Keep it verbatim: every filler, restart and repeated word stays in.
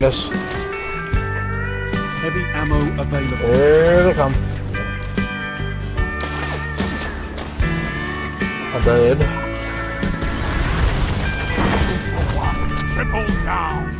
us. Heavy ammo available. Here they come. I died. Triple down.